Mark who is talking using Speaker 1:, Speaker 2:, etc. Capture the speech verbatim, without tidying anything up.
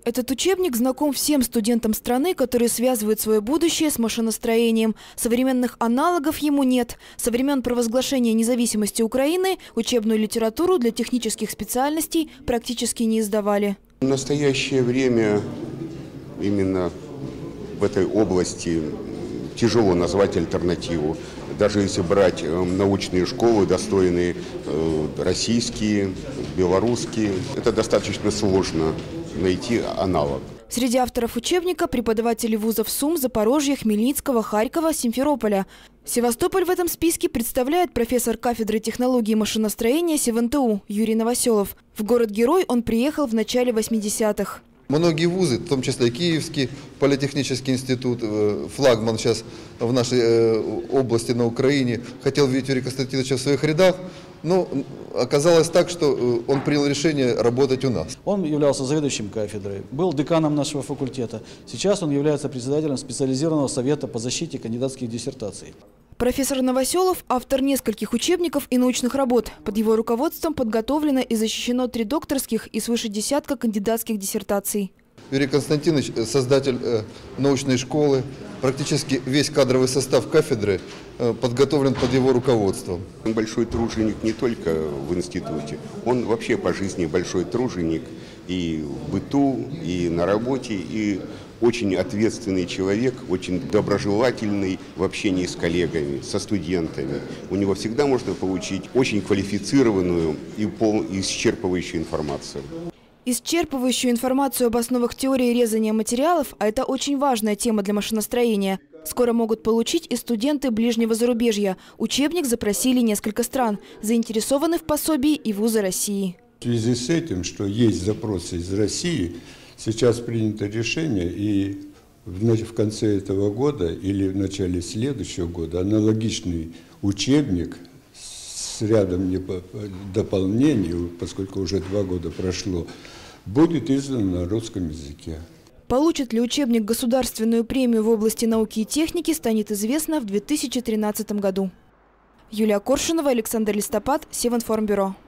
Speaker 1: Этот учебник знаком всем студентам страны, которые связывают свое будущее с машиностроением. Современных аналогов ему нет. Со времен провозглашения независимости Украины учебную литературу для технических специальностей практически не издавали.
Speaker 2: В настоящее время именно в этой области тяжело назвать альтернативу. Даже если брать научные школы, достойные российские, белорусские, это достаточно сложно найти аналог.
Speaker 1: Среди авторов учебника преподаватели вузов СУМ, Запорожья, Хмельницкого, Харькова, Симферополя. Севастополь в этом списке представляет профессор кафедры технологии машиностроения СевНТУ Юрий Новоселов. В город-герой он приехал в начале восьмидесятых.
Speaker 3: Многие вузы, в том числе Киевский политехнический институт, флагман сейчас в нашей области на Украине, хотел видеть Юрия Константиновича в своих рядах, но оказалось так, что он принял решение работать у нас.
Speaker 4: Он являлся заведующим кафедрой, был деканом нашего факультета. Сейчас он является председателем специализированного совета по защите кандидатских диссертаций.
Speaker 1: Профессор Новоселов – автор нескольких учебников и научных работ. Под его руководством подготовлено и защищено три докторских и свыше десятка кандидатских диссертаций.
Speaker 3: Юрий Константинович – создатель научной школы. Практически весь кадровый состав кафедры подготовлен под его руководством.
Speaker 2: Он большой труженик не только в институте, он вообще по жизни большой труженик и в быту, и на работе, и очень ответственный человек, очень доброжелательный в общении с коллегами, со студентами. У него всегда можно получить очень квалифицированную и полную, исчерпывающую информацию.
Speaker 1: Исчерпывающую информацию об основах теории резания материалов, а это очень важная тема для машиностроения, скоро могут получить и студенты ближнего зарубежья. Учебник запросили несколько стран, заинтересованы в пособии и вузы России.
Speaker 5: В связи с этим, что есть запросы из России, сейчас принято решение, и в конце этого года или в начале следующего года аналогичный учебник с рядом дополнений, поскольку уже два года прошло, будет издан на русском языке.
Speaker 1: Получит ли учебник государственную премию в области науки и техники, станет известно в две тысячи тринадцатом году. Юлия Коршунова, Александр Листопад, Севинформбюро.